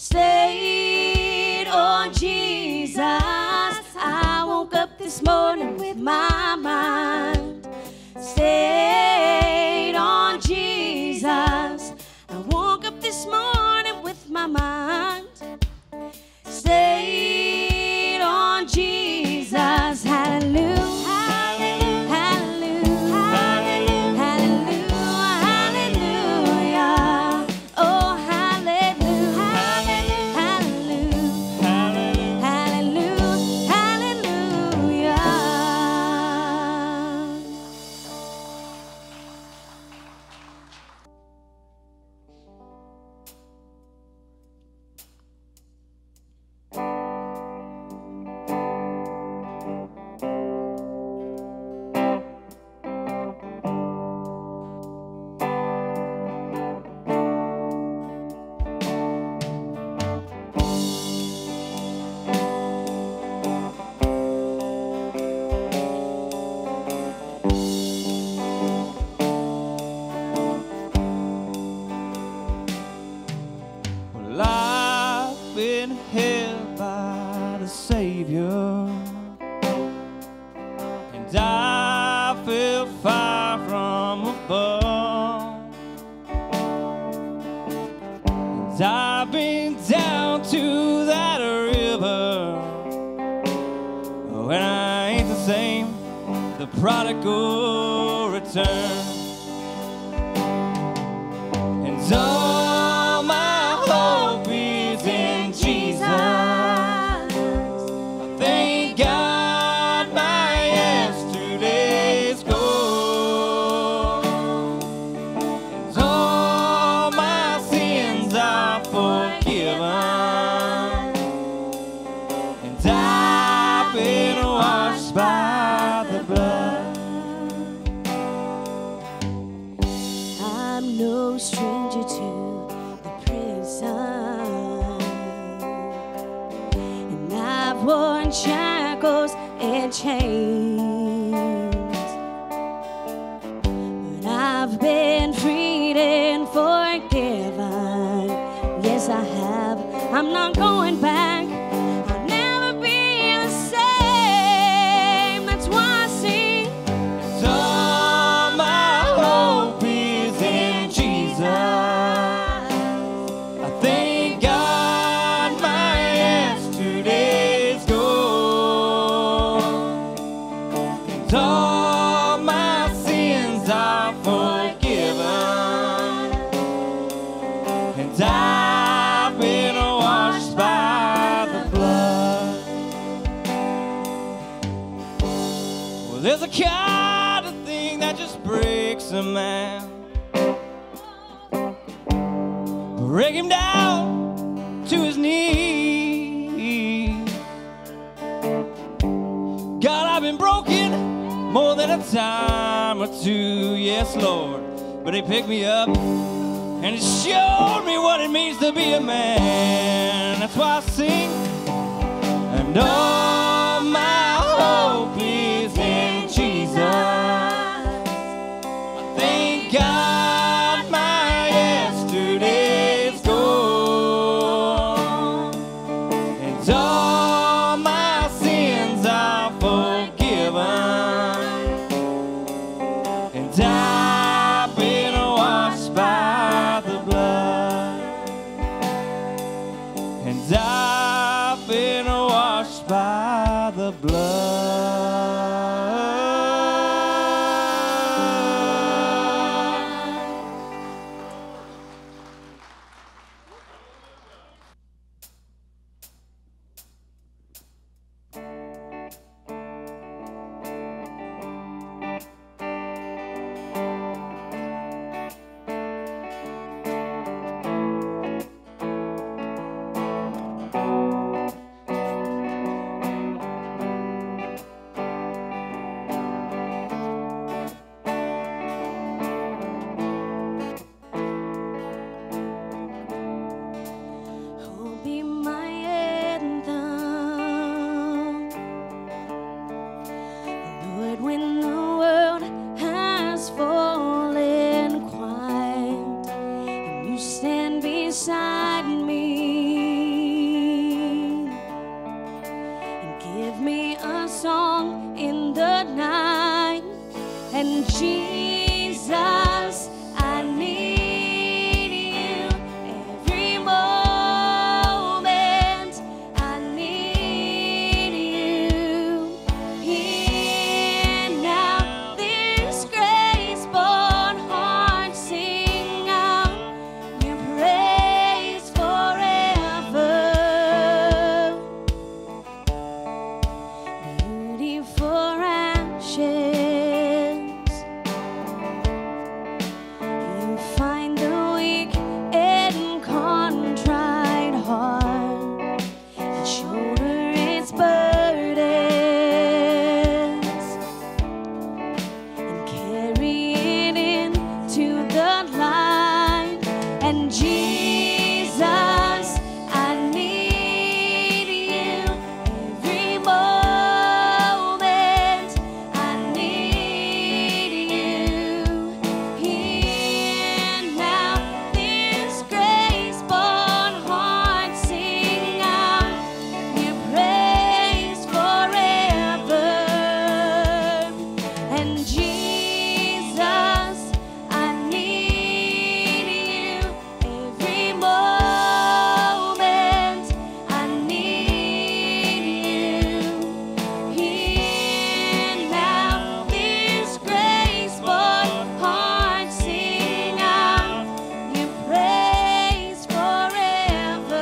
stayed on Jesus. I woke up this morning with my mind stayed on Jesus. I woke up this morning with my mind stayed on Jesus. Hallelujah. I've been held by the Savior, and I feel fire from above, and I've been down to that river, when I ain't the same, the prodigal return. And all my hope is in Jesus. Thank God my yesterday's gone, and all my sins are forgiven, and I've been washed by the blood. I'm no stranger to the prison, and I've worn shackles and chains, but I've been freed and forgiven. Yes, I have. I'm not going back. I'll never be the same. That's why I sing. So my hope is in Jesus. I thank God my yesterday's gone, and all my sins are forgiven, and I've been washed by the blood. Well, there's a kind of thing that just breaks a man, break him down to his knees. God, I've been broken more than a time or two, yes, Lord, but He picked me up and He showed me what it means to be a man. That's why I sing. And all my hope is in Jesus. I thank God my yesterday's gone, and all my sins are forgiven, and I've been washed by the blood, and I've been washed by And Jesus, I need you every moment. I need you here now. This grace-born heart sing out your praise forever. Beauty for ashes. You find the weak and contrite heart and shoulder its burdens and carry it into the light. And Jesus, I need you every moment. I need you here now. This grace-born heart sing out your praise forever. And Jesus, I need you every moment. I need you here now. This grace-born heart sing out your praise forever.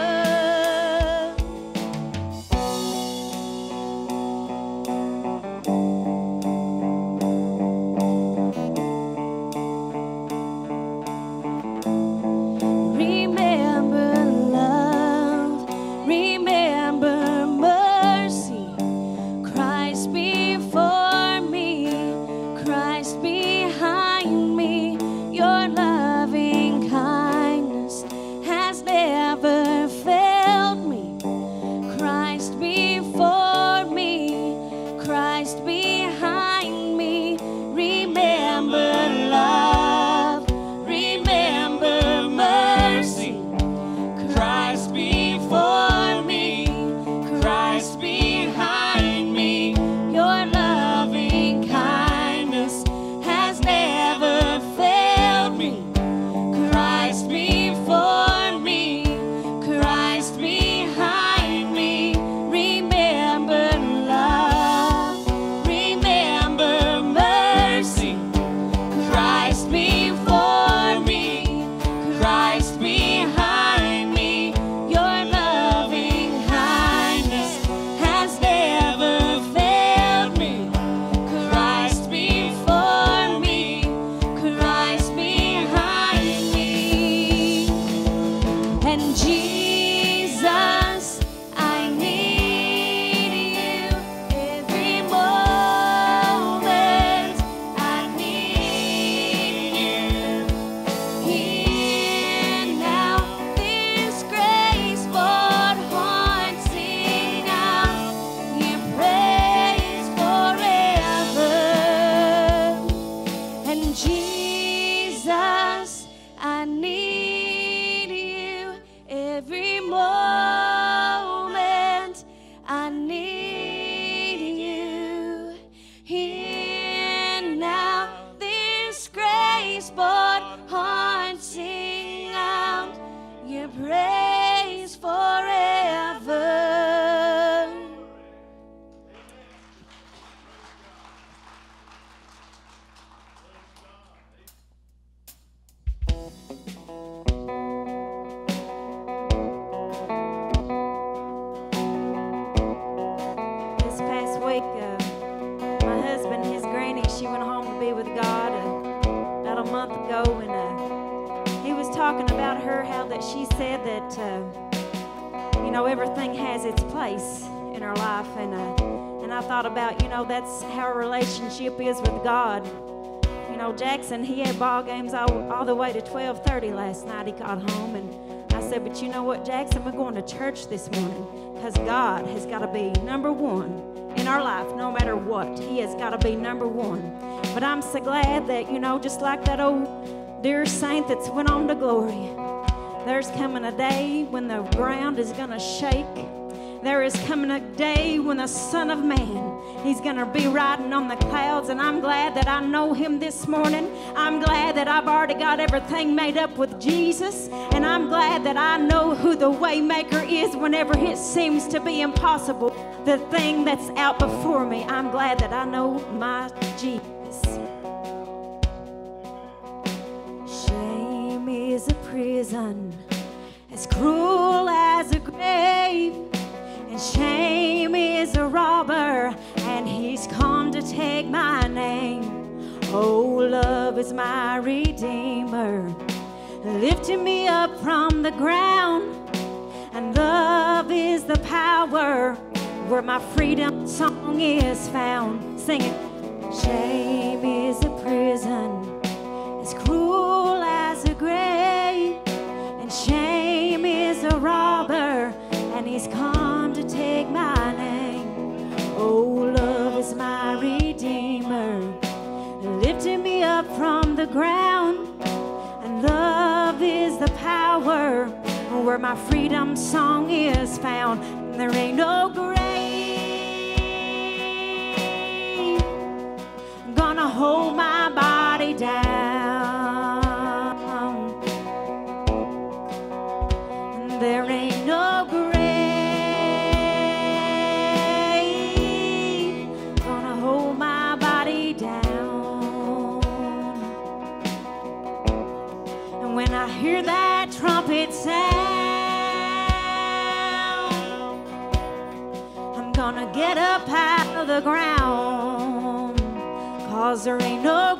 Remember love, remember mercy. Christ before me, Christ behind me. Your loving kindness has never failed me. Christ before me, Christ behind me. Remember love, remember mercy. Christ before me, Christ behind me. Your loving kindness has never failed me. Christ before me, Christ behind me. Remember love, remember mercy. Christ before me, Christ behind me. Your loving kindness has never failed me. Christ before me, Christ behind me. And Jesus, I need you every moment. I need you here now. This grace-born heart sing out your praise forever. And Jesus, I need you every moment. I need you here now. This grace-born heart sing out your praise forever. This past week, my husband, his granny, she went home to be with God about a month ago, and he was talking about her, how that she said that you know, everything has its place in her life, and I thought about, you know, that's how our relationship is with God. You know, Jackson, he had ball games all the way to 12:30 last night. He got home, and I said, but you know what, Jackson, we're going to church this morning because God has got to be number one in our life, no matter what. He has got to be number one. But I'm so glad that, you know, just like that old dear saint that's went on to glory, There's coming a day when the ground is going to shake. There is coming a day when the Son of Man, he's going to be riding on the clouds, and I'm glad that I know him this morning. I'm glad that I've already got everything made up with Jesus, and I'm glad that I know who the way maker is whenever it seems to be impossible. The thing that's out before me, I'm glad that I know my Jesus. Shame is a prison as cruel as a grave. And shame is a robber, and he's come to take my name. Oh, love is my redeemer, lifting me up from the ground. And love is the power where my freedom song is found. Sing it. Shame is a prison as cruel as a grave. And shame is a robber, and he's come to take my name. Oh, love is my redeemer, lifting me up from the ground. And love is the power where my freedom song is found. And there ain't no grave gonna hold my body down. And there ain't no grave when I hear that trumpet sound. I'm gonna get up out of the ground, 'cause there ain't no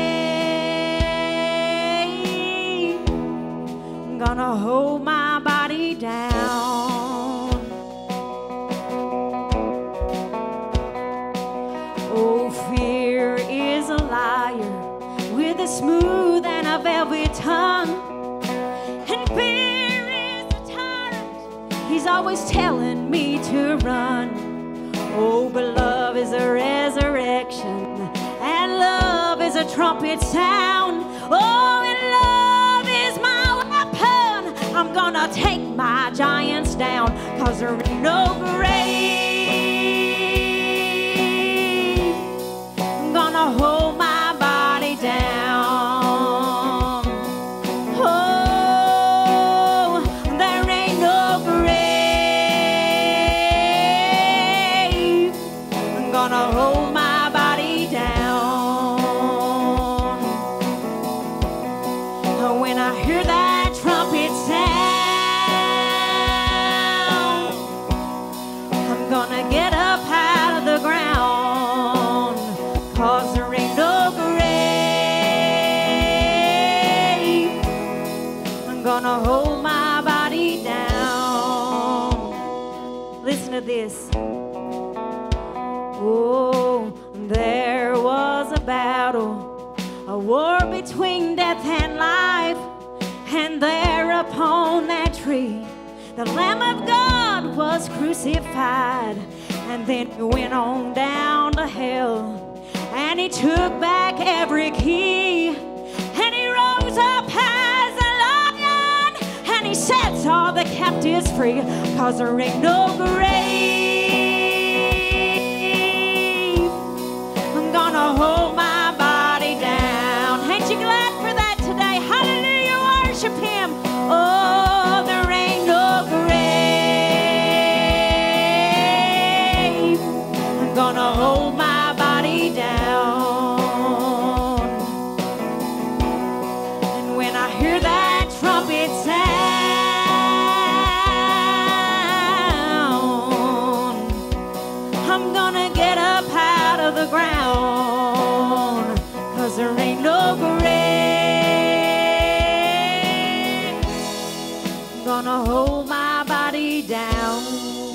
grave gonna hold my body down. Oh, fear is a liar with a smooth and a velvet tongue, and fear is a tyrant, he's always telling me to run. Oh, but love is a resurrection, and love is a trumpet sound. Oh, and love is my weapon, I'm gonna take my giants down, 'cause there ain't no grave gonna hold my body down. Oh, there ain't no grave gonna hold my body down. When I hear that trumpet sound, I'm gonna get up out of the ground, 'cause there ain't no grave gonna hold my body down. Listen to this. Oh, there was a battle, a war between death and life, and there upon that tree the Lamb of God was crucified. And then he went on down to hell, and he took back every key, and he rose up as a lion, and he sets all the captives free, 'cause there ain't no grave gonna hold my body down. Ain't you glad for that today? Hallelujah, worship him. Oh, there ain't no grave gonna hold my body down. And when I hear that trumpet sound, I'm gonna get up out of the ground, 'cause there ain't no grave gonna hold my body down.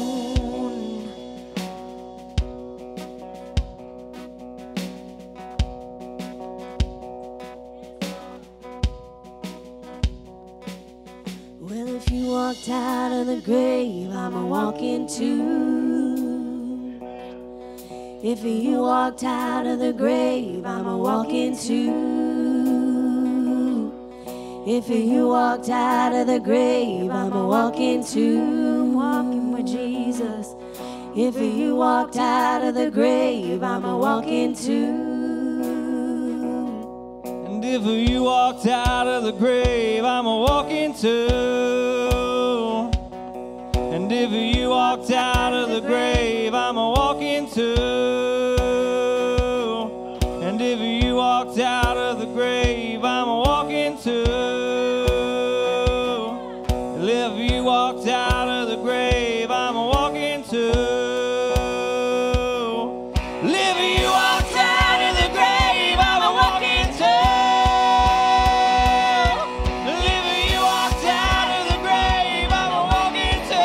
Well, if you walked out of the grave, I'ma walk into. If you walked out of the grave, I'ma walk into. If you walked out of the grave, I'ma walk into. Walking with Jesus. If you walked out of the grave, I'ma walk into. And if you walked out of the grave, I'ma walk into. And if you walked out of the grave, I'ma walk into. And if you walked out of the grave, I'ma walk into. If you walked out of the grave, I'ma walk into. If you walked out of the grave, I'ma walk into. If you walked out of the grave, I'ma walk into.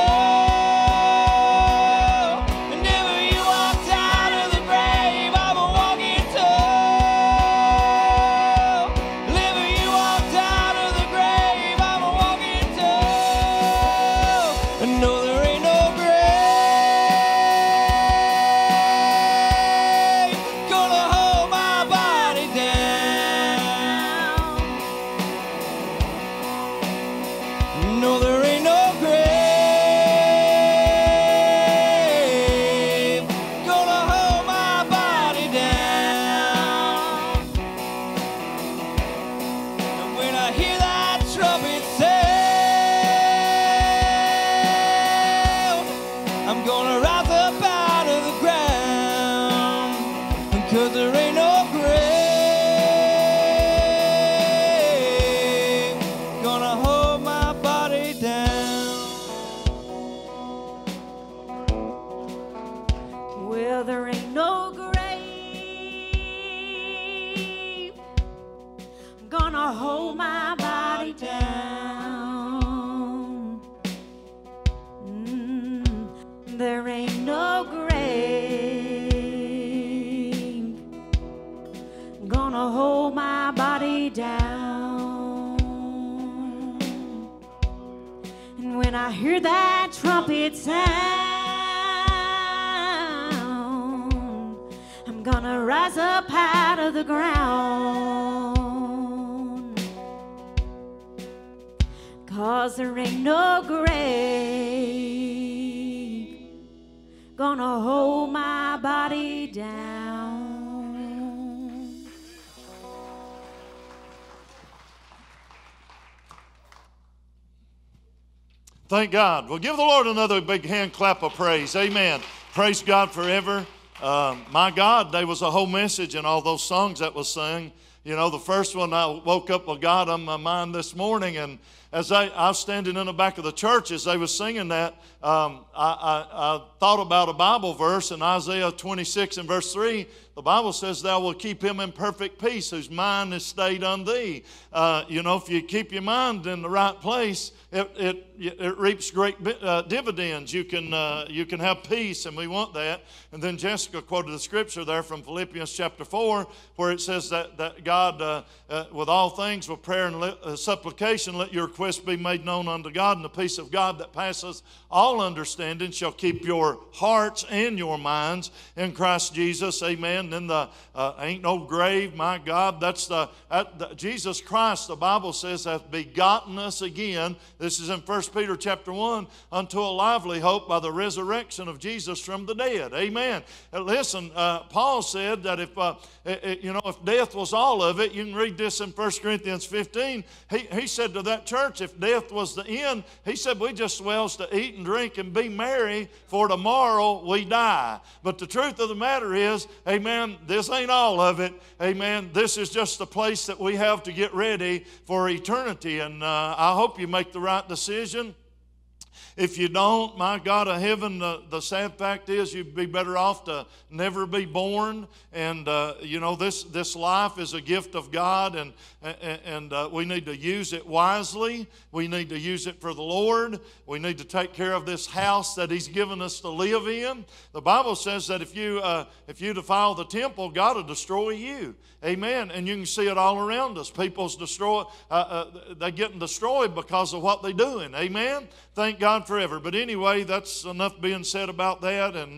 And if you walked out of the grave, I'ma walk into. If you walked out of the grave, I'ma walk into. No, there ain't no grave gonna hold my body down. No, there ain't no grave gonna hold my body down. And when I hear that trumpet sound, I'm gonna rise up out of the ground, because there ain't no grave gonna hold my body down. Well, there ain't no grave gonna hold my body down. There ain't no grave gonna hold my body down. And when I hear that trumpet sound, I'm gonna rise up out of the ground. 'Cause there ain't no grave gonna hold my body down. Thank God. Well, give the Lord another big hand clap of praise. Amen. Praise God forever. My God, there was a whole message in all those songs that was sung. You know, the first one, I woke up with God on my mind this morning, and as I was standing in the back of the church as they were singing that, I thought about a Bible verse in Isaiah 26 and verse 3. The Bible says, "Thou wilt keep him in perfect peace, whose mind is stayed on thee." You know, if you keep your mind in the right place, it reaps great dividends. You can have peace, and we want that. And then Jessica quoted the scripture there from Philippians chapter 4, where it says that God, with all things, with prayer and supplication, let your requests be made known unto God, and the peace of God that passeth all understanding shall keep your hearts and your minds in Christ Jesus. Amen. Then the ain't no grave, my God. That's Jesus Christ, the Bible says, hath begotten us again. This is in 1 Peter chapter 1, unto a lively hope by the resurrection of Jesus from the dead. Amen. Listen, Paul said that if death was all of it, you can read this in 1 Corinthians 15. He said to that church, if death was the end, he said, we just swells to eat and drink and be merry, for tomorrow we die. But the truth of the matter is, amen, this ain't all of it. Amen. This is just the place that we have to get ready for eternity. And I hope you make the right decision. If you don't, my God of heaven, the sad fact is you'd be better off to never be born. And, this life is a gift of God, and we need to use it wisely. We need to use it for the Lord. We need to take care of this house that He's given us to live in. The Bible says that if you defile the temple, God will destroy you. Amen. And you can see it all around us. People's they're getting destroyed because of what they're doing. Amen. Thank God forever. But anyway, that's enough being said about that. And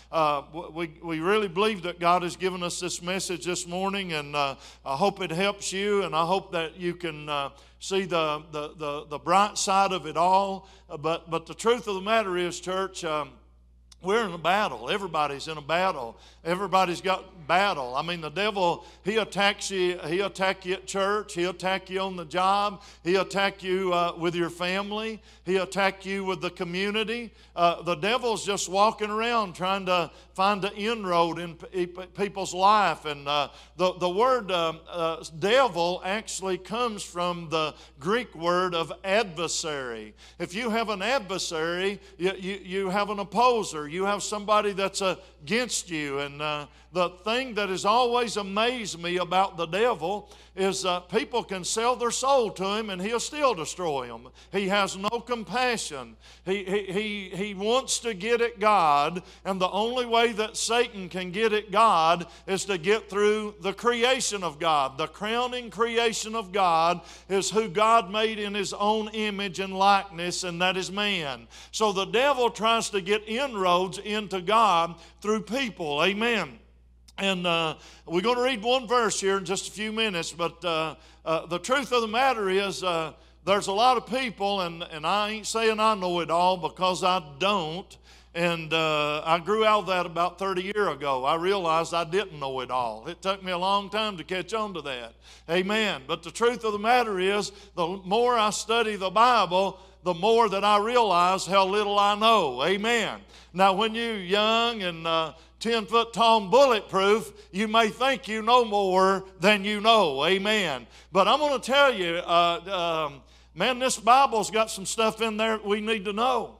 we really believe that God has given us this message this morning, and I hope it helps you, and I hope that you can see the bright side of it all. But the truth of the matter is, church, we're in a battle. Everybody's in a battle. Everybody's got battle. I mean, the devil, he attacks you. He'll attack you at church. He'll attack you on the job. He'll attack you with your family. He'll attack you with the community. The devil's just walking around trying to find an inroad in people's life. And the word devil actually comes from the Greek word of adversary. If you have an adversary, you have an opposer. You have somebody that's against you. And the thing that has always amazed me about the devil is people can sell their soul to him and he'll still destroy them. He has no compassion. He wants to get at God, and the only way that Satan can get at God is to get through the creation of God. The crowning creation of God is who God made in His own image and likeness, and that is man. So the devil tries to get inroads into God through people. Amen. And we're going to read one verse here in just a few minutes, but the truth of the matter is there's a lot of people, and I ain't saying I know it all because I don't, and I grew out of that about 30 years ago. I realized I didn't know it all. It took me a long time to catch on to that. Amen. But the truth of the matter is, the more I study the Bible, the more that I realize how little I know. Amen. Now, when you're young and 10-foot tall and bulletproof, you may think you know more than you know. Amen. But I'm going to tell you, man, this Bible's got some stuff in there we need to know.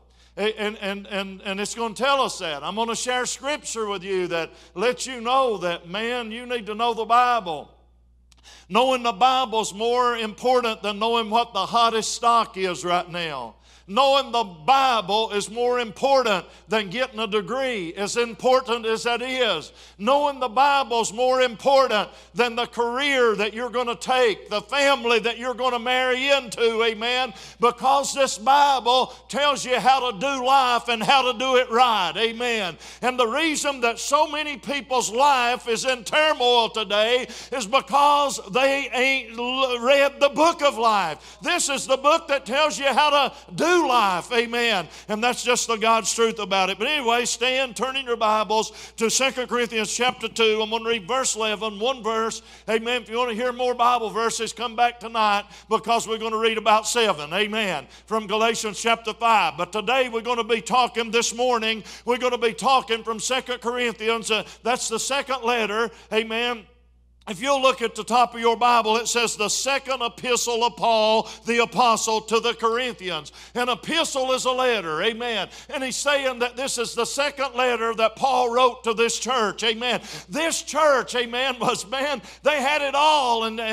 And it's going to tell us that. I'm going to share scripture with you that lets you know that, man, you need to know the Bible. Knowing the Bible's more important than knowing what the hottest stock is right now. Knowing the Bible is more important than getting a degree, as important as that is. Knowing the Bible is more important than the career that you're going to take, the family that you're going to marry into, amen? Because this Bible tells you how to do life and how to do it right, amen? And the reason that so many people's life is in turmoil today is because they ain't read the book of life. This is the book that tells you how to do life, amen. And that's just the God's truth about it. But anyway, stand, turn in your Bibles to 2 Corinthians chapter 2. I'm going to read verse 11, one verse, amen. If you want to hear more Bible verses, come back tonight because we're going to read about 7, amen, from Galatians chapter 5. But today we're going to be talking this morning, we're going to be talking from 2 Corinthians. That's the second letter, amen. If you'll look at the top of your Bible, it says the second epistle of Paul, the apostle, to the Corinthians. An epistle is a letter, amen. And he's saying that this is the second letter that Paul wrote to this church, amen. This church, amen, was, man, they had it all, and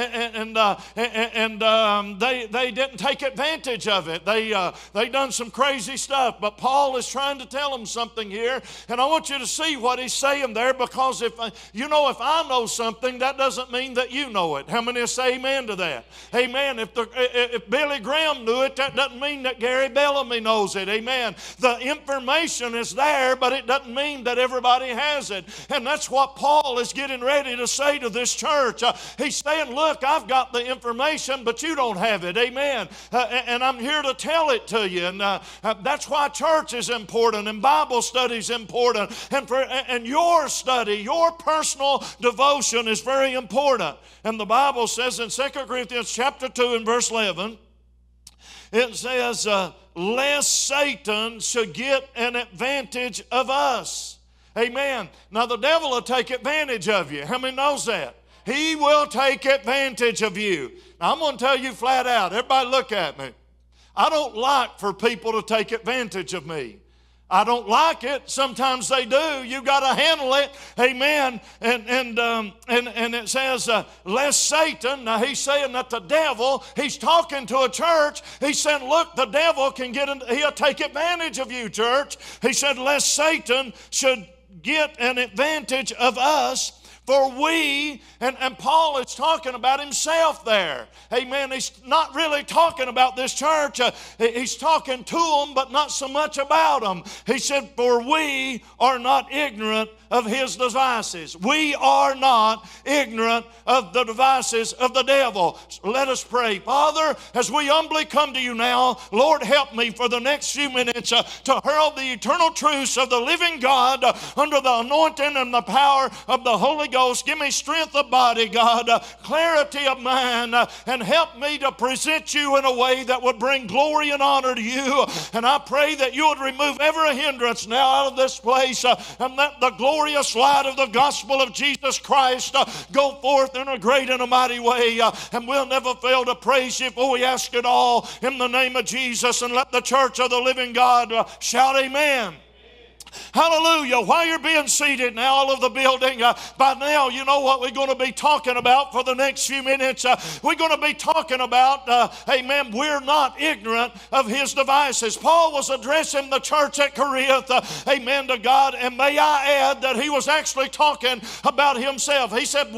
they didn't take advantage of it. They done some crazy stuff, but Paul is trying to tell them something here, and I want you to see what he's saying there, because if I know something, that doesn't mean that you know it. How many say amen to that? Amen. If Billy Graham knew it, that doesn't mean that Gary Bellamy knows it. Amen. The information is there, but it doesn't mean that everybody has it. And that's what Paul is getting ready to say to this church. He's saying, look, I've got the information, but you don't have it. Amen. And I'm here to tell it to you. And that's why church is important, and Bible study is important. And your study, your personal devotion is very important. And the Bible says in 2 Corinthians chapter 2 and verse 11, it says, lest Satan should get an advantage of us. Amen. Now the devil will take advantage of you. How many knows that? He will take advantage of you. Now I'm going to tell you flat out, everybody look at me. I don't like for people to take advantage of me. I don't like it. Sometimes they do. You got to handle it. Amen. And it says, lest Satan, now he's saying that the devil, he's talking to a church. He's saying, look, the devil can he'll take advantage of you, church. He said, lest Satan should get an advantage of us, For we, and Paul is talking about himself there. Amen. He's not really talking about this church. He's talking to them, but not so much about them. He said, for we are not ignorant of his devices. We are not ignorant of the devices of the devil. Let us pray. Father, as we humbly come to you now, Lord, help me for the next few minutes to hurl the eternal truths of the living God under the anointing and the power of the Holy Ghost. Give me strength of body, God, clarity of mind, and help me to present you in a way that would bring glory and honor to you. And I pray that you would remove every hindrance now out of this place, and let the glorious light of the gospel of Jesus Christ go forth in a great and a mighty way. And we'll never fail to praise you, for we ask it all in the name of Jesus. And let the church of the living God shout amen. Hallelujah. While you're being seated now, all of the building, by now you know what we're going to be talking about for the next few minutes. We're going to be talking about, amen, we're not ignorant of his devices. Paul was addressing the church at Corinth, amen to God, and may I add that he was actually talking about himself. He said,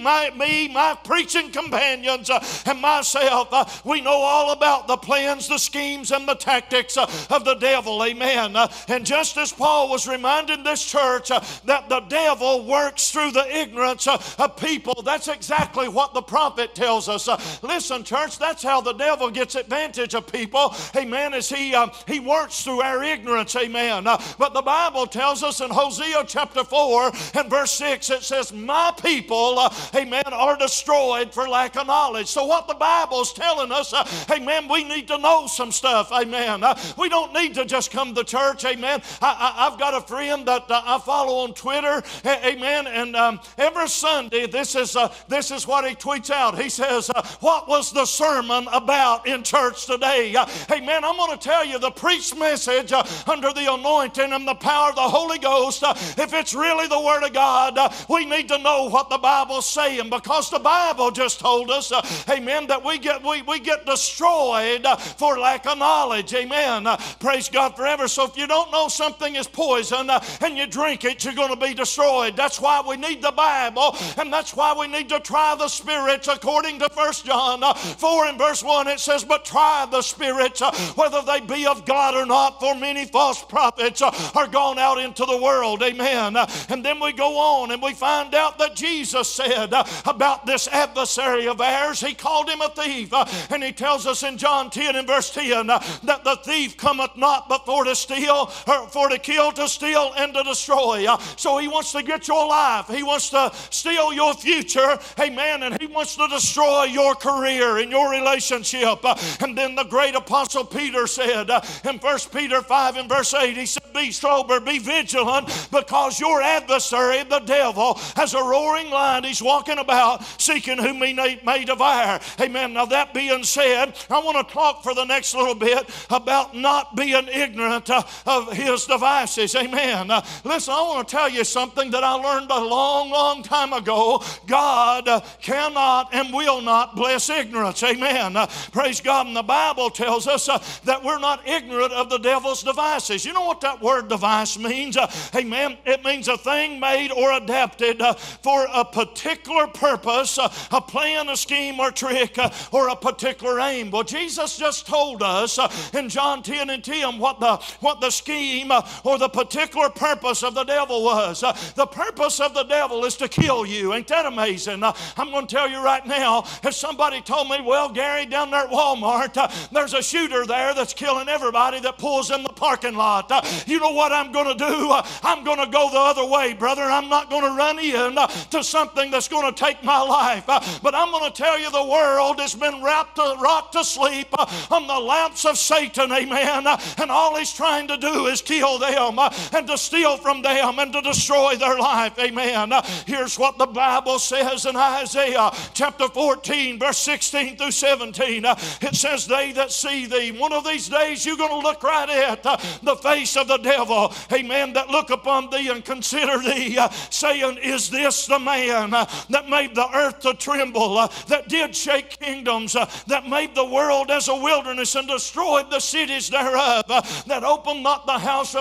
my preaching companions and myself, we know all about the plans, the schemes, and the tactics of the devil, amen. And just as Paul was reminding this church that the devil works through the ignorance of people, that's exactly what the prophet tells us. Listen, church, that's how the devil gets advantage of people, amen, as he works through our ignorance, amen. But the Bible tells us in Hosea chapter 4 and verse 6, it says, my people, amen, are destroyed for lack of knowledge. So what the Bible's telling us, amen, we need to know some stuff, amen. We don't need to just come to church, amen. I've got a friend that I follow on Twitter, amen, and every Sunday this is what he tweets out. He says, what was the sermon about in church today? Amen. I'm going to tell you, the preached message under the anointing and the power of the Holy Ghost, if it's really the Word of God, we need to know what the Bible's saying, because the Bible just told us, amen, that we get destroyed for lack of knowledge, amen. Praise God forever. So if you don't know something is poison and you drink it, you're going to be destroyed. That's why we need the Bible, and that's why we need to try the spirits. According to 1 John 4 and verse 1, it says, but try the spirits whether they be of God or not, for many false prophets are gone out into the world, amen. And then we go on and we find out that Jesus said about this adversary of ours, he called him a thief, and he tells us in John 10 and verse 10 that the thief cometh not but for to steal, or for to kill, to steal, and to destroy. So he wants to get your life. He wants to steal your future, amen, and he wants to destroy your career and your relationship. And then the great apostle Peter said in 1 Peter 5 and verse 8, he said, be sober, be vigilant, because your adversary, the devil, as a roaring lion, he's walking about seeking whom he may devour. Amen. Now that being said, I want to talk for the next little bit about not being ignorant of his devices. Amen. Listen, I want to tell you something that I learned a long, long time ago. God cannot and will not bless ignorance. Amen. Praise God. And the Bible tells us that we're not ignorant of the devil's devices. You know what that word device means? Amen. It means a thing made or adapted for a particular purpose, a plan, a scheme, or trick, or a particular aim. Well, Jesus just told us in John 10 and 10 what the scheme or the particular purpose of the devil was. The purpose of the devil is to kill you. Ain't that amazing? I'm going to tell you right now, if somebody told me, well, Gary, down there at Walmart, there's a shooter there that's killing everybody that pulls in the parking lot. You know what I'm going to do? I'm going to go the other way, brother. I'm not going to run in to something that's going to take my life. But I'm going to tell you, the world has been rocked to sleep on the lamps of Satan, amen. And all he's trying to do is kill them and to steal from them and to destroy their life, amen. Here's what the Bible says in Isaiah chapter 14, verse 16 through 17. It says, they that see thee, one of these days you're going to look right at the face of the devil, amen, that look upon thee and consider thee, saying, is this the man that made the earth to tremble, that did shake kingdoms, that made the world as a wilderness and destroyed the cities thereof, that opened not the house of his prison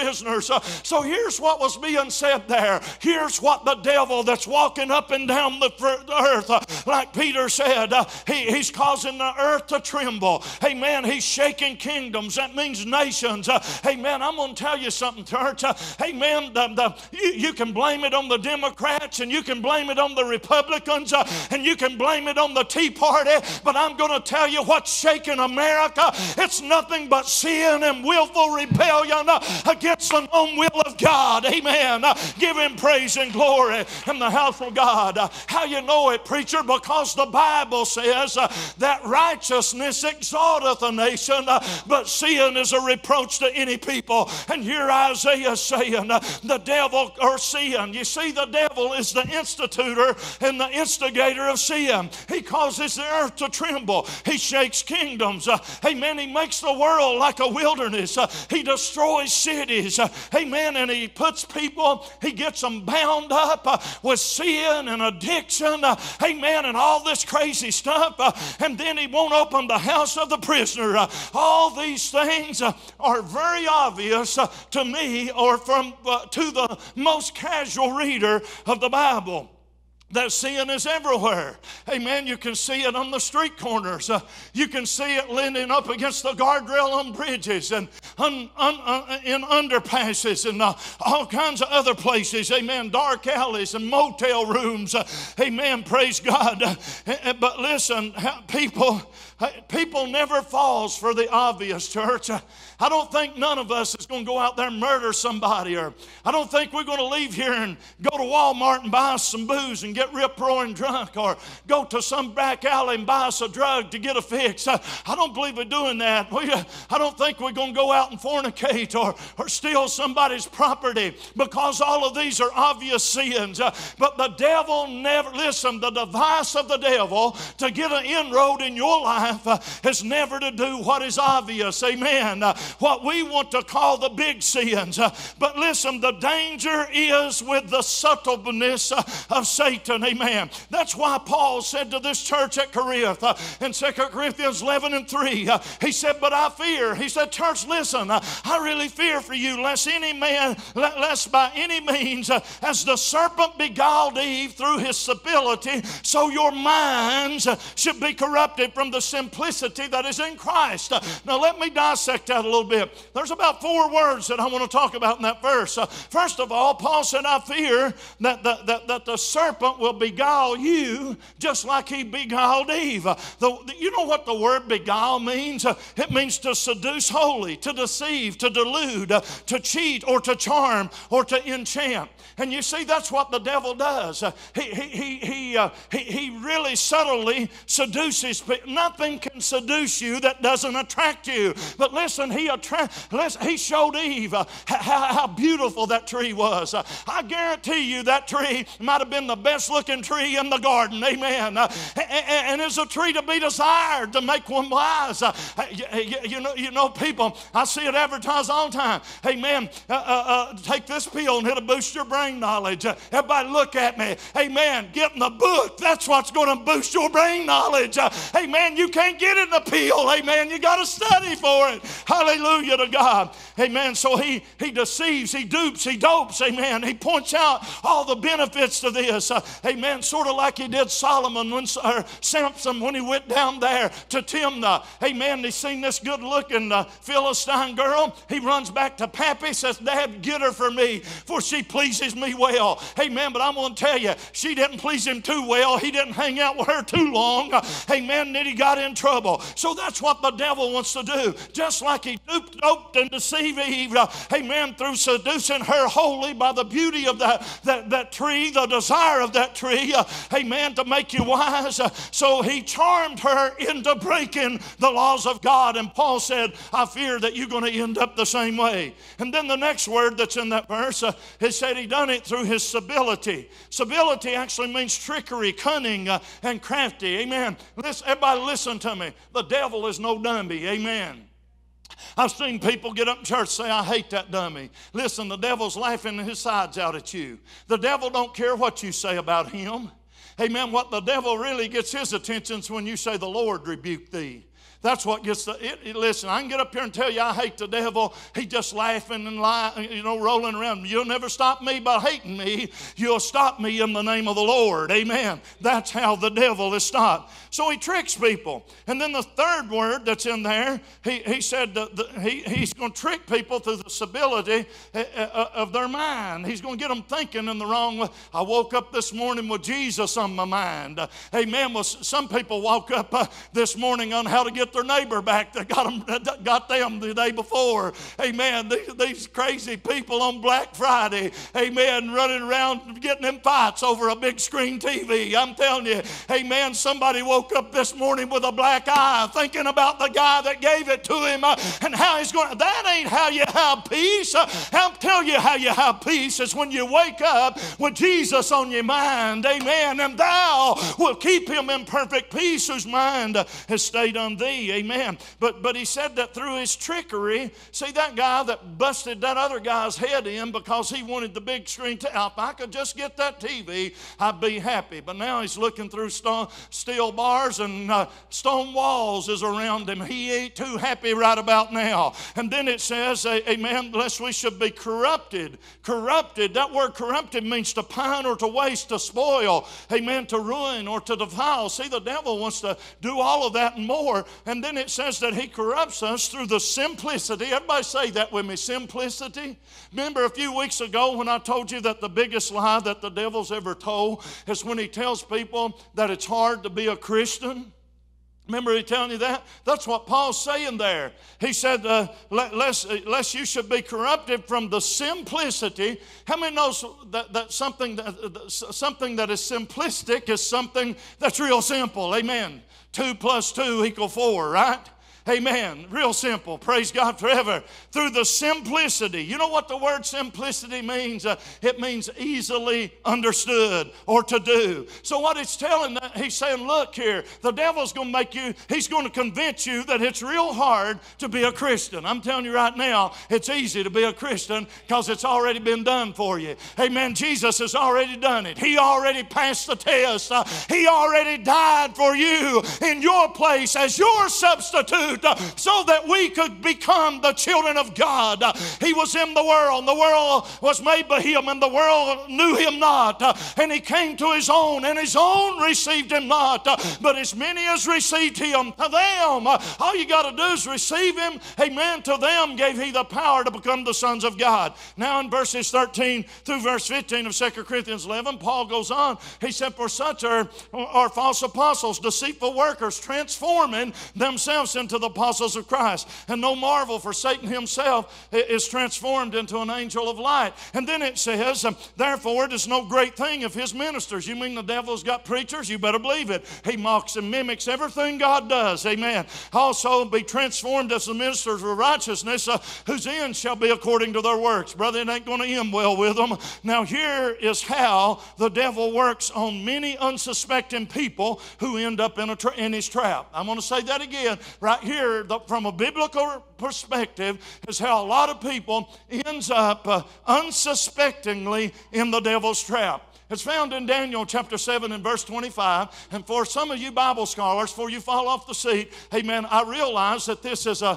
prisoners. So here's what was being said there. Here's what the devil that's walking up and down the earth, like Peter said, he's causing the earth to tremble. Amen. He's shaking kingdoms. That means nations. Amen. I'm going to tell you something, church. Amen. You can blame it on the Democrats, and you can blame it on the Republicans, and you can blame it on the Tea Party, but I'm going to tell you what's shaking America. It's nothing but sin and willful rebellion against the known will of God. Amen. Give Him praise and glory in the house of God. How you know it, preacher? Because the Bible says that righteousness exalteth a nation, but sin is a reproach to any people. And here Isaiah is saying the devil, or sin, you see, the devil is the institutor and the instigator of sin. He causes the earth to tremble. He shakes kingdoms. Amen. He makes the world like a wilderness. He destroys cities. Amen. And he puts people, he gets them bound up with sin and addiction. Amen. And all this crazy stuff. And then he won't open the house of the prisoner. All these things are very obvious to me, or to the most casual reader of the Bible. That sin is everywhere. Amen. You can see it on the street corners. You can see it leaning up against the guardrail on bridges and in underpasses and all kinds of other places. Amen. Dark alleys and motel rooms. Amen. Praise God. But listen, people never falls for the obvious, church. I don't think none of us is going to go out there and murder somebody, or I don't think we're going to leave here and go to Walmart and buy us some booze and get rip-roaring drunk, or go to some back alley and buy us a drug to get a fix. I don't believe we're doing that. I don't think we're going to go out and fornicate or steal somebody's property, because all of these are obvious sins. But the devil never, listen, the device of the devil to get an inroad in your life is never to do what is obvious. Amen. What we want to call the big sins. But listen, the danger is with the subtleness of Satan. Amen. That's why Paul said to this church at Corinth in 2 Corinthians 11:3, he said, but I fear. He said, church, listen, I really fear for you, lest by any means, as the serpent beguiled Eve through his subtlety, so your minds should be corrupted from the simplicity that is in Christ. Now let me dissect that a little bit. There's about 4 words that I want to talk about in that verse. First of all, Paul said, I fear that the serpent will beguile you just like he beguiled Eve. You know what the word beguile means? It means to seduce wholly, to deceive, to delude, to cheat, or to charm, or to enchant. And you see, that's what the devil does. He really subtly seduces people. Nothing can seduce you that doesn't attract you. But listen, he showed Eve how beautiful that tree was. I guarantee you that tree might have been the best looking tree in the garden. Amen. And it's a tree to be desired, to make one wise. You know people, I see it advertised all the time. Amen. Take this pill and it'll boost your brain knowledge. Everybody look at me. Amen. Get in the book. That's what's going to boost your brain knowledge. Amen. You can't get in the pill. Amen. You got to study for it. Hallelujah to God. Amen. So he deceives, he dupes, he dopes. Amen. He points out all the benefits to this. Amen. Sort of like he did Samson when he went down there to Timnah. Amen. He seen this good looking Philistine girl. He runs back to Pappy, says, Dad, get her for me, for she pleases me well. Amen. But I'm going to tell you, she didn't please him too well. He didn't hang out with her too long. Amen. Then he got in trouble. So that's what the devil wants to do. Just like he doped and deceived Eve. Amen. Through seducing her wholly by the beauty of that tree, the desire of that tree. Amen. To make you wise. So he charmed her into breaking the laws of God. And Paul said, I fear that you're going to end up the same way. And then the next word that's in that verse, it said he done it through his subtlety. Subtlety actually means trickery, cunning, and crafty. Amen. Everybody listen to me. The devil is no dummy. Amen. I've seen people get up in church say, I hate that dummy. Listen, the devil's laughing his sides out at you. The devil don't care what you say about him. Amen. What the devil really gets his attention is when you say, the Lord rebuke thee. That's what gets listen, I can get up here and tell you I hate the devil. He's just laughing and lying, rolling around. You'll never stop me by hating me. You'll stop me in the name of the Lord. Amen. That's how the devil is stopped. So he tricks people. And then the third word that's in there, he said he's going to trick people through the stability of their mind. He's going to get them thinking in the wrong way. I woke up this morning with Jesus on my mind. Amen. Well, some people woke up this morning on how to get their neighbor back that got them the day before. Amen. These crazy people on Black Friday, amen, running around getting in fights over a big screen TV. I'm telling you, amen, somebody woke up this morning with a black eye thinking about the guy that gave it to him and how he's going. That ain't how you have peace. I'll tell you how you have peace is when you wake up with Jesus on your mind. Amen. And thou will keep him in perfect peace whose mind has stayed on thee. Amen. But he said that through his trickery, see that guy that busted that other guy's head in because he wanted the big screen. If I could just get that TV, I'd be happy. But now he's looking through steel bars and stone walls is around him. He ain't too happy right about now. And then it says, amen, lest we should be corrupted. Corrupted, that word corrupted means to pine or to waste, to spoil, amen, to ruin or to defile. See, the devil wants to do all of that and more. And then it says that he corrupts us through the simplicity. Everybody say that with me, simplicity. Remember a few weeks ago when I told you that the biggest lie that the devil's ever told is when he tells people that it's hard to be a Christian? Remember he telling you that? That's what Paul's saying there. He said, lest you should be corrupted from the simplicity. How many knows that something that is simplistic is something that's real simple? Amen. 2 + 2 = 4, right? Amen. Real simple. Praise God forever. Through the simplicity. You know what the word simplicity means? It means easily understood or to do. So what it's telling, he's saying, look here, the devil's going to make you, he's going to convince you that it's real hard to be a Christian. I'm telling you right now, it's easy to be a Christian because it's already been done for you. Amen. Jesus has already done it. He already passed the test. He already died for you in your place as your substitute. So that we could become the children of God. He was in the world was made by him, and the world knew him not. And he came to his own, and his own received him not. But as many as received him, to them, all you got to do is receive him. Amen. To them gave he the power to become the sons of God. Now in verses 13 through verse 15 of 2 Corinthians 11, Paul goes on. He said, for such are false apostles, deceitful workers, transforming themselves into the apostles of Christ. And no marvel, for Satan himself is transformed into an angel of light. And then it says, therefore it is no great thing if his ministers. You mean the devil's got preachers? You better believe it. He mocks and mimics everything God does. Amen. Also be transformed as the ministers of righteousness, whose end shall be according to their works. Brother, it ain't going to end well with them. Now here is how the devil works on many unsuspecting people who end up in his trap. I'm going to say that again. Right here, from a biblical perspective, is how a lot of people ends up unsuspectingly in the devil's trap. It's found in Daniel chapter 7 and verse 25. And for some of you Bible scholars, before you fall off the seat, amen, I realize that this is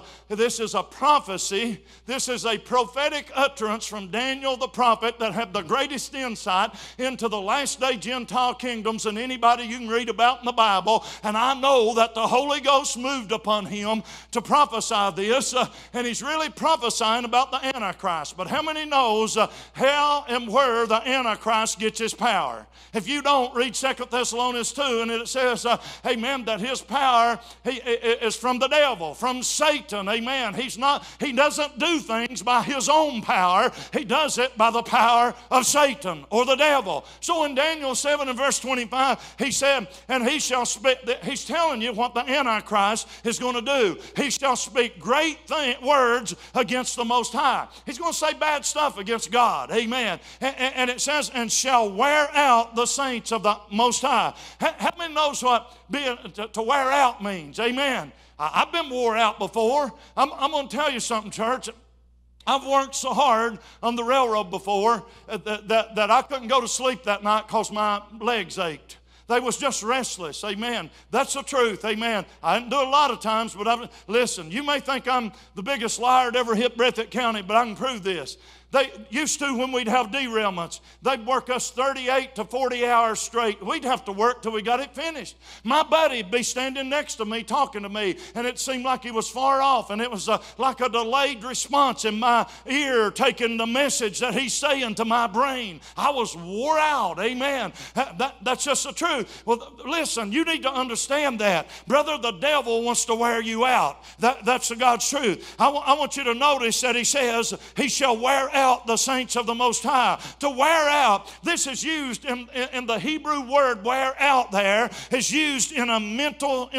a prophecy. This is a prophetic utterance from Daniel the prophet that had the greatest insight into the last day Gentile kingdoms than anybody you can read about in the Bible. And I know that the Holy Ghost moved upon him to prophesy this. And he's really prophesying about the Antichrist. But how many knows how and where the Antichrist gets his power? If you don't, read 2 Thessalonians 2, and it says, amen, that his power is from the devil, from Satan. Amen. He doesn't do things by his own power. He does it by the power of Satan or the devil. So in Daniel 7 and verse 25, he said, and he shall speak, he's telling you what the Antichrist is going to do. He shall speak great words against the Most High. He's going to say bad stuff against God. Amen. And it says, and shall wear out the saints of the Most High. How many knows what to wear out means? Amen. I've been wore out before. I'm going to tell you something, church. I've worked so hard on the railroad before that I couldn't go to sleep that night because my legs ached. They was just restless. Amen. That's the truth. Amen. I didn't do a lot of times, but listen, you may think I'm the biggest liar to ever hit Breathitt County, but I can prove this. They used to, when we'd have derailments, they'd work us 38 to 40 hours straight. We'd have to work till we got it finished. My buddy'd be standing next to me talking to me, and it seemed like he was far off, and it was like a delayed response in my ear taking the message that he's saying to my brain. I was wore out. Amen. That's just the truth. Well, listen, you need to understand that. Brother, the devil wants to wear you out. That's the God's truth. I want you to notice that he says, he shall wear out the saints of the Most High. To wear out, this is used in the Hebrew word wear out there is used in a mental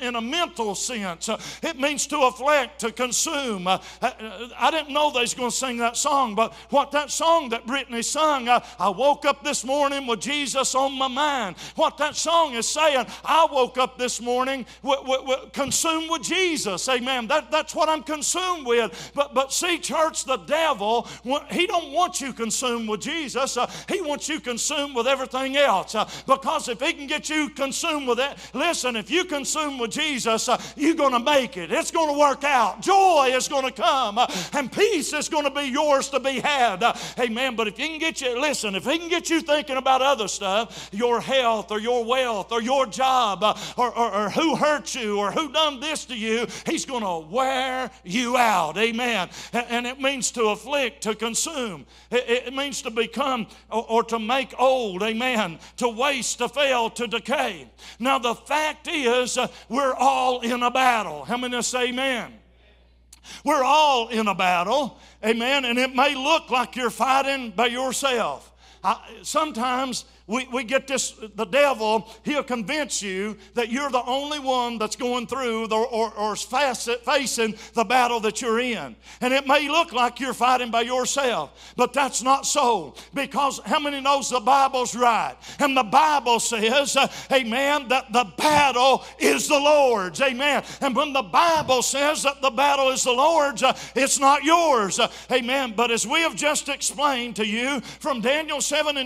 sense. It means to afflict, to consume. I didn't know they was going to sing that song, but what that song that Brittany sung, I woke up this morning with Jesus on my mind. What that song is saying, I woke up this morning consumed with Jesus. Amen. That's what I'm consumed with. But see, church, the devil, he don't want you consumed with Jesus. He wants you consumed with everything else. Because if he can get you consumed with it, listen, if you consume with Jesus, you're going to make it. It's going to work out. Joy is going to come. And peace is going to be yours to be had. Amen. But if he can get you, listen, if he can get you thinking about other stuff, your health or your wealth or your job or who hurt you or who done this to you, he's going to wear you out. Amen. And it means to afflict, to consume. It means to become or to make old. Amen. To waste, to fail, to decay. Now the fact is, we're all in a battle. How many say amen? We're all in a battle. Amen. And it may look like you're fighting by yourself. Sometimes we get this, the devil, he'll convince you that you're the only one that's going through or facing the battle that you're in. And it may look like you're fighting by yourself, but that's not so. Because how many knows the Bible's right? And the Bible says, amen, that the battle is the Lord's. Amen. And when the Bible says that the battle is the Lord's, it's not yours. Amen. But as we have just explained to you from Daniel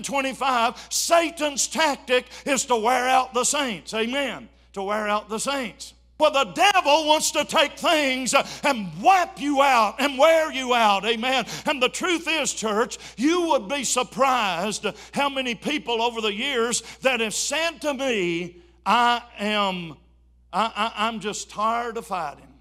7:25, Satan's tactic is to wear out the saints. Amen. To wear out the saints. Well, the devil wants to take things and wipe you out and wear you out. Amen. And the truth is, church, you would be surprised how many people over the years that have said to me, I'm just tired of fighting.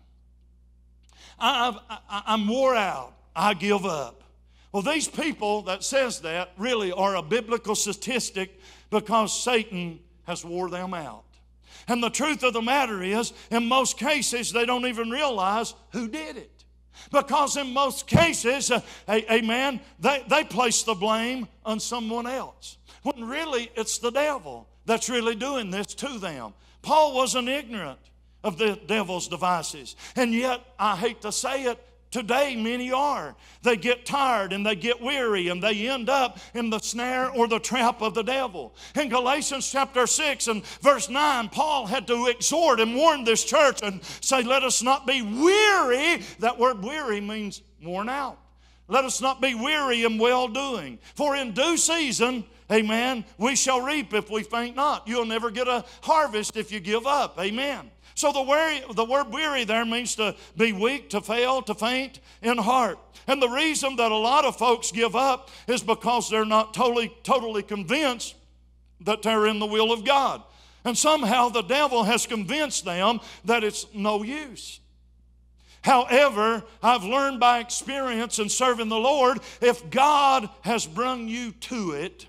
I'm wore out. I give up. Well, these people that says that really are a biblical statistic because Satan has wore them out. And the truth of the matter is, in most cases, they don't even realize who did it. Because in most cases, amen, they place the blame on someone else. When really it's the devil that's really doing this to them. Paul wasn't ignorant of the devil's devices. And yet, I hate to say it, today, many are. They get tired and they get weary and they end up in the snare or the trap of the devil. In Galatians chapter 6 and verse 9, Paul had to exhort and warn this church and say, let us not be weary. That word weary means worn out. Let us not be weary in well-doing. For in due season, amen, we shall reap if we faint not. You'll never get a harvest if you give up. Amen. So the word weary there means to be weak, to fail, to faint in heart. And the reason that a lot of folks give up is because they're not totally convinced that they're in the will of God. And somehow the devil has convinced them that it's no use. However, I've learned by experience in serving the Lord, if God has brung you to it,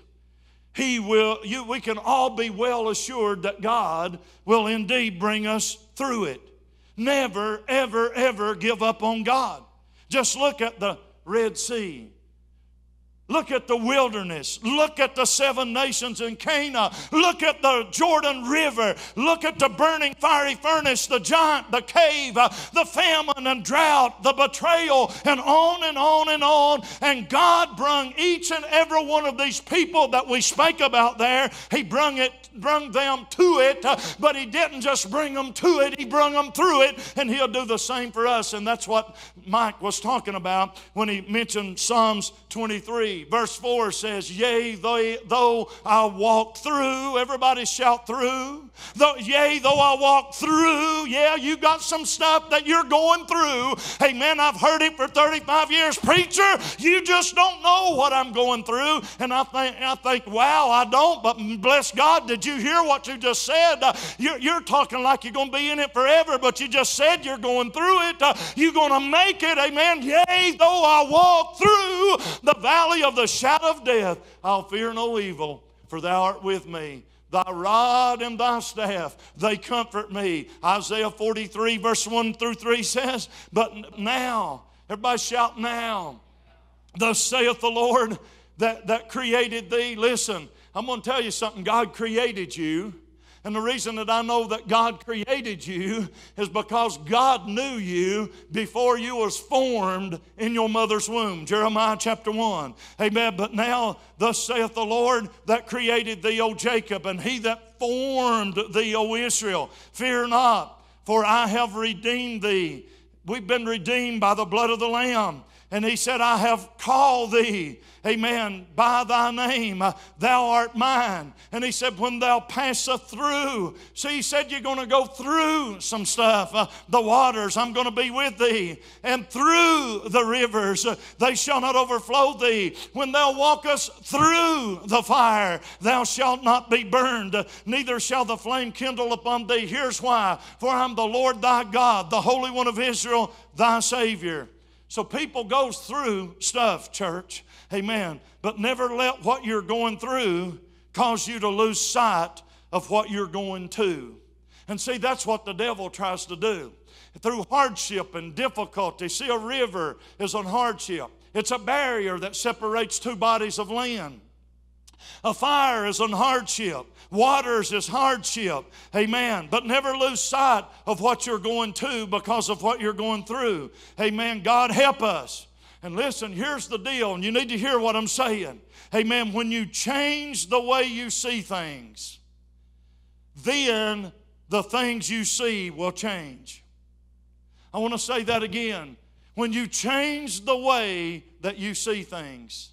we can all be well assured that God will indeed bring us through it. Never, ever, ever give up on God. Just look at the Red Sea. Look at the wilderness. Look at the 7 nations in Canaan. Look at the Jordan River. Look at the burning fiery furnace, the giant, the cave, the famine and drought, the betrayal, and on and on and on. And God brung each and every one of these people that we spake about there, He brung them to it, but He didn't just bring them to it, He brung them through it, and He'll do the same for us. And that's what Mike was talking about when he mentioned Psalms 23. 43 verse 4 says, yea, though I walk through, everybody shout through. Yea, though I walk through, yeah, you got some stuff that you're going through. Hey, man, I've heard it for 35 years. Preacher, you just don't know what I'm going through. And I think, wow, I don't, but bless God, did you hear what you just said? You're talking like you're going to be in it forever, but you just said you're going through it. You're going to make it, amen. Yea, though I walk through the valley of the shadow of death, I'll fear no evil, for thou art with me. Thy rod and thy staff, they comfort me. Isaiah 43 verse 1 through 3 says, but now, everybody shout now, thus saith the Lord that created thee. Listen, I'm going to tell you something. God created you. And the reason that I know that God created you is because God knew you before you was formed in your mother's womb. Jeremiah chapter 1. Amen. But now, thus saith the Lord that created thee, O Jacob, and he that formed thee, O Israel. Fear not, for I have redeemed thee. We've been redeemed by the blood of the Lamb. And he said, I have called thee, amen, by thy name. Thou art mine. And he said, when thou passest through. See, he said, you're going to go through some stuff. The waters, I'm going to be with thee. And through the rivers, they shall not overflow thee. When thou walkest through the fire, thou shalt not be burned, neither shall the flame kindle upon thee. Here's why. For I'm the Lord thy God, the Holy One of Israel, thy Savior. So people goes through stuff, church. Amen. But never let what you're going through cause you to lose sight of what you're going to. And see, that's what the devil tries to do. Through hardship and difficulty. See, a river is a hardship. It's a barrier that separates two bodies of land. A fire is an hardship. Waters is hardship. Amen. But never lose sight of what you're going to because of what you're going through. Amen. God help us. And listen, here's the deal, and you need to hear what I'm saying. Amen. When you change the way you see things, then the things you see will change. I want to say that again. When you change the way that you see things.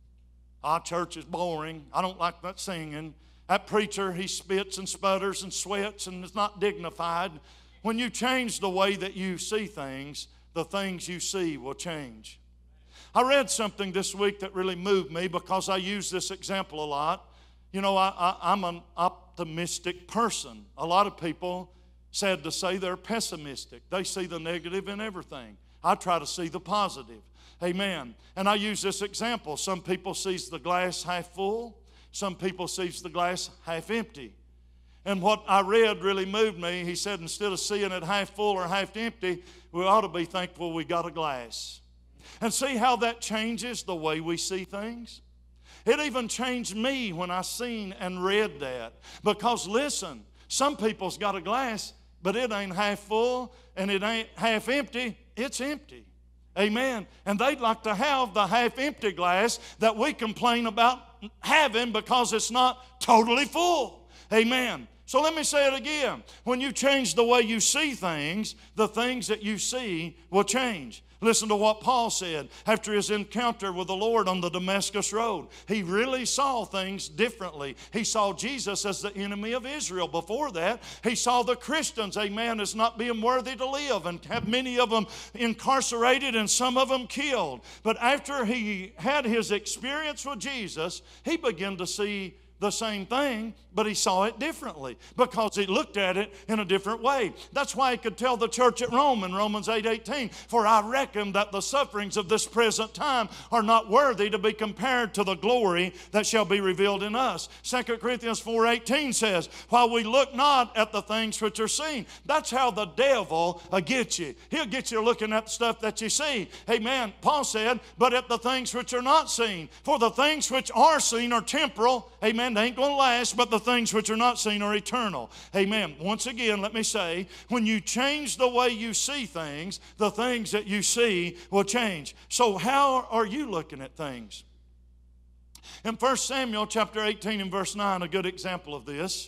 Our church is boring. I don't like that singing. That preacher, he spits and sputters and sweats and is not dignified. When you change the way that you see things, the things you see will change. I read something this week that really moved me because I use this example a lot. You know, I'm an optimistic person. A lot of people, sad to say, they're pessimistic. They see the negative in everything. I try to see the positive. Amen. And I use this example. Some people see the glass half full. Some people see the glass half empty. And what I read really moved me. He said instead of seeing it half full or half empty, we ought to be thankful we got a glass. And see how that changes the way we see things? It even changed me when I seen and read that. Because listen, some people's got a glass, but it ain't half full and it ain't half empty. It's empty. Amen. And they'd like to have the half-empty glass that we complain about having because it's not totally full. Amen. So let me say it again. When you change the way you see things, the things that you see will change. Listen to what Paul said after his encounter with the Lord on the Damascus Road. He really saw things differently. He saw Jesus as the enemy of Israel. Before that, he saw the Christians, amen, as not being worthy to live and have many of them incarcerated and some of them killed. But after he had his experience with Jesus, he began to see the same thing, but he saw it differently because he looked at it in a different way. That's why he could tell the church at Rome in Romans 8:18, for I reckon that the sufferings of this present time are not worthy to be compared to the glory that shall be revealed in us. 2 Corinthians 4:18 says, while we look not at the things which are seen. That's how the devil gets you. He'll get you looking at the stuff that you see. Amen. Paul said, but at the things which are not seen. For the things which are seen are temporal. Amen. They ain't going to last, but the things which are not seen are eternal. Amen. Once again, let me say, when you change the way you see things, the things that you see will change. So how are you looking at things? In 1 Samuel chapter 18 and verse 9, a good example of this,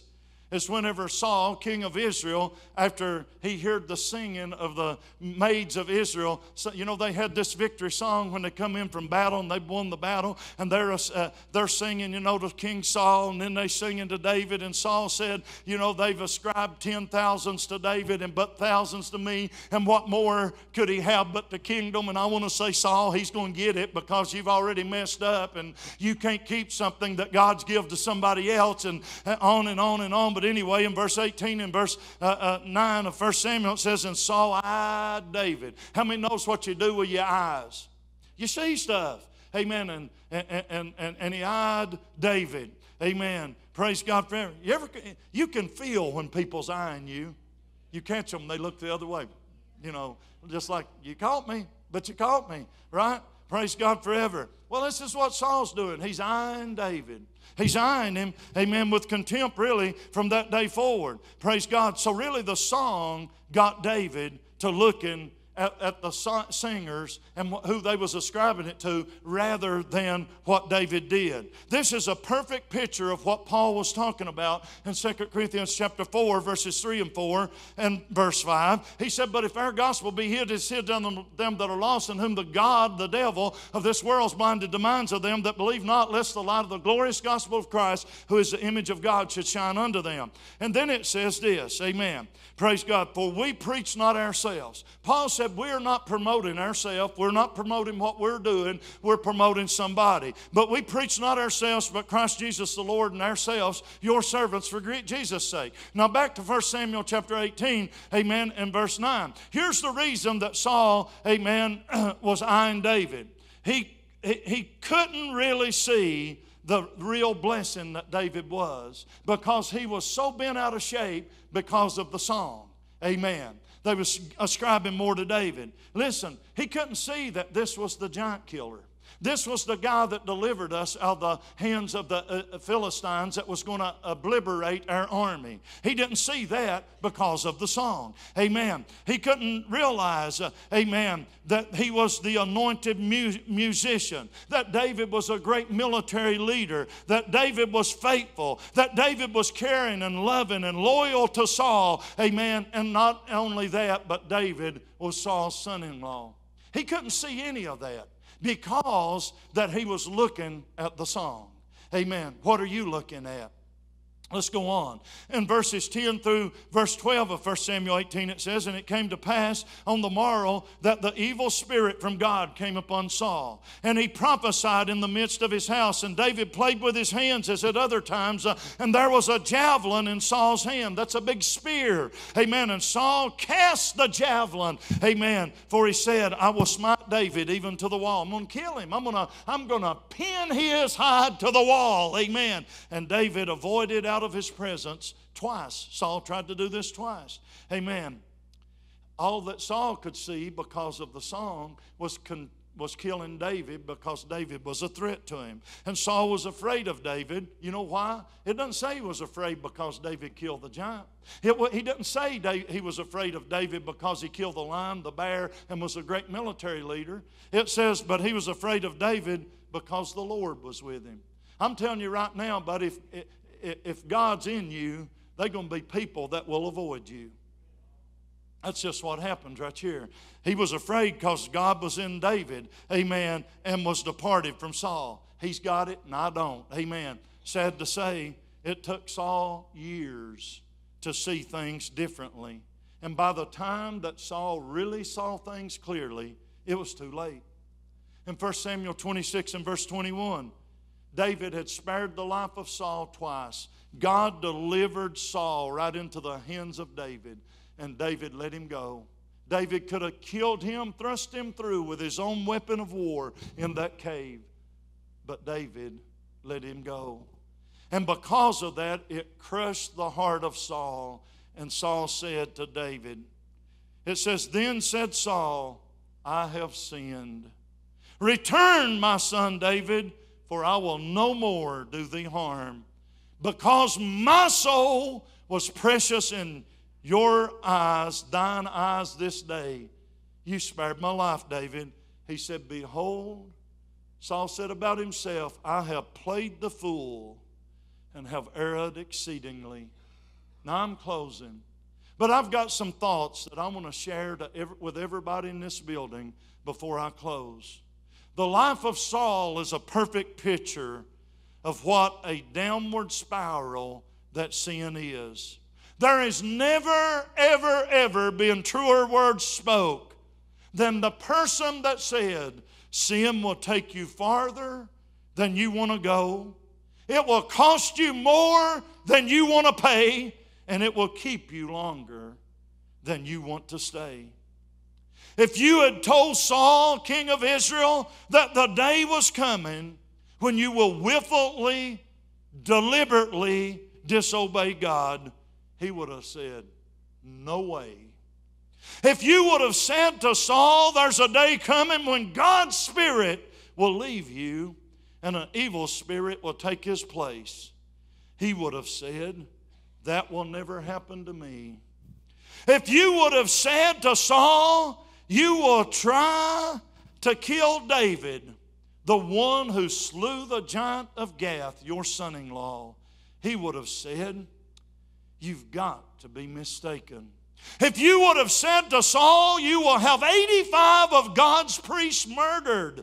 is whenever Saul, king of Israel, after he heard the singing of the maids of Israel, so, you know, they had this victory song when they come in from battle and they've won the battle, and they're singing, you know, to King Saul, and then they singing to David, and Saul said, you know, they've ascribed 10,000s to David and but thousands to me, and what more could he have but the kingdom? And I want to say, Saul, he's going to get it because you've already messed up, and you can't keep something that God's give to somebody else, and on and on and on. But anyway, in verse 18 and verse 9 of 1 Samuel, it says, and Saul eyed David. How many knows what you do with your eyes? You see stuff. Amen. And he eyed David. Amen. Praise God forever. You can feel when people's eyeing you. You catch them, they look the other way. You know, just like, you caught me, but you caught me, right? Praise God forever. Well, this is what Saul's doing. He's eyeing David. He's eyeing him, amen, with contempt really from that day forward. Praise God. So really the song got David to looking at the singers and who they was ascribing it to rather than what David did. This is a perfect picture of what Paul was talking about in 2 Corinthians chapter 4, verses 3 and 4 and verse 5. He said, but if our gospel be hid, it's hid unto them that are lost, in whom the God, the devil of this world, is blinded the minds of them that believe not, lest the light of the glorious gospel of Christ, who is the image of God, should shine unto them. And then it says this, amen. Praise God. For we preach not ourselves. Paul said we're not promoting ourselves. We're not promoting what we're doing. We're promoting somebody. But we preach not ourselves, but Christ Jesus the Lord, and ourselves, your servants, for Jesus' sake. Now back to 1 Samuel chapter 18, amen, and verse 9. Here's the reason that Saul, amen, was eyeing David. He couldn't really see the real blessing that David was, because he was so bent out of shape because of the song. Amen. They was ascribing more to David. Listen, he couldn't see that this was the giant killer. This was the guy that delivered us out of the hands of the Philistines that was going to obliterate our army. He didn't see that because of the song. Amen. He couldn't realize, amen, that he was the anointed musician, that David was a great military leader, that David was faithful, that David was caring and loving and loyal to Saul. Amen. And not only that, but David was Saul's son-in-law. He couldn't see any of that, because that he was looking at the song. Amen. What are you looking at? Let's go on. In verses 10 through verse 12 of 1 Samuel 18, it says, and it came to pass on the morrow that the evil spirit from God came upon Saul, and he prophesied in the midst of his house. And David played with his hands as at other times, and there was a javelin in Saul's hand. That's a big spear. Amen. And Saul cast the javelin. Amen. For he said, I will smite David even to the wall. I'm going to kill him. I'm going to pin his hide to the wall. Amen. And David avoided out of his presence twice. Saul tried to do this twice. Amen. All that Saul could see because of the song was killing David, because David was a threat to him. And Saul was afraid of David. You know why? It doesn't say he was afraid because David killed the giant. He doesn't say he was afraid of David because he killed the lion, the bear, and was a great military leader. It says, but he was afraid of David because the Lord was with him. I'm telling you right now, buddy, if God's in you, they're going to be people that will avoid you. That's just what happens right here. He was afraid because God was in David, amen, and was departed from Saul. He's got it and I don't, amen. Sad to say, it took Saul years to see things differently. And by the time that Saul really saw things clearly, it was too late. In 1 Samuel 26 and verse 21, David had spared the life of Saul twice. God delivered Saul right into the hands of David, and David let him go. David could have killed him, thrust him through with his own weapon of war in that cave, but David let him go. And because of that, it crushed the heart of Saul, and Saul said to David, it says, then said Saul, I have sinned. Return, my son David, for I will no more do thee harm. Because my soul was precious in your eyes, thine eyes this day, you spared my life, David. He said, behold, Saul said about himself, I have played the fool and have erred exceedingly. Now I'm closing. But I've got some thoughts that I want to share with everybody in this building before I close. The life of Saul is a perfect picture of what a downward spiral that sin is. There has never, ever, ever been truer words spoke than the person that said, sin will take you farther than you want to go. It will cost you more than you want to pay, and it will keep you longer than you want to stay. If you had told Saul, king of Israel, that the day was coming when you will willfully, deliberately disobey God, he would have said, no way. If you would have said to Saul, there's a day coming when God's Spirit will leave you and an evil spirit will take his place, he would have said, that will never happen to me. If you would have said to Saul, you will try to kill David, the one who slew the giant of Gath, your son-in-law, he would have said, you've got to be mistaken. If you would have said to Saul, you will have 85 of God's priests murdered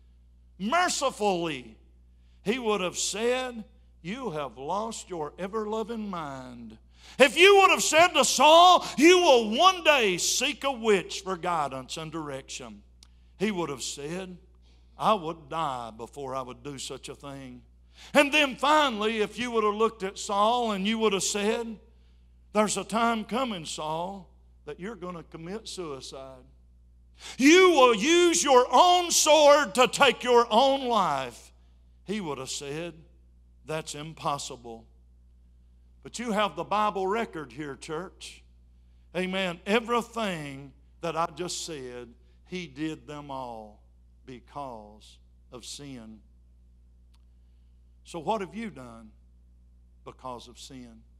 mercifully, he would have said, you have lost your ever-loving mind. If you would have said to Saul, you will one day seek a witch for guidance and direction, he would have said, I would die before I would do such a thing. And then finally, if you would have looked at Saul and you would have said, there's a time coming, Saul, that you're going to commit suicide. You will use your own sword to take your own life. He would have said, that's impossible. But you have the Bible record here, church. Amen. Everything that I just said, he did them all because of sin. So what have you done because of sin?